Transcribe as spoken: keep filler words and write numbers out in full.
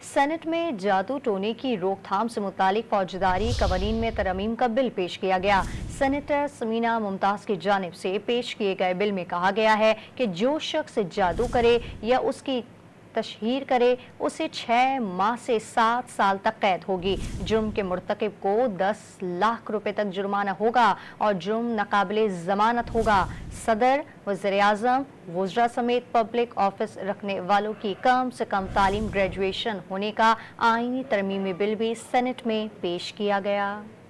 Senate में जादू टोने की रोकथाम से मुतालिक फौजदारी कवानीन में तरमीम का बिल पेश किया गया। सेनेटर समीना मुमताज की जानिब से पेश किए गए बिल में कहा गया है कि जो शख्स जादू करे या उसकी तशहीर करे उसे छः माह से सात साल तक कैद होगी। जुर्म के मुर्तकिब को दस लाख रुपए तक जुर्माना होगा और जुर्म नाकाबिले जमानत होगा। सदर, वज़ीर आज़म, वज़रा समेत पब्लिक ऑफिस रखने वालों की कम से कम तालीम ग्रेजुएशन होने का आईनी तरमीमी बिल भी सेनेट में पेश किया गया।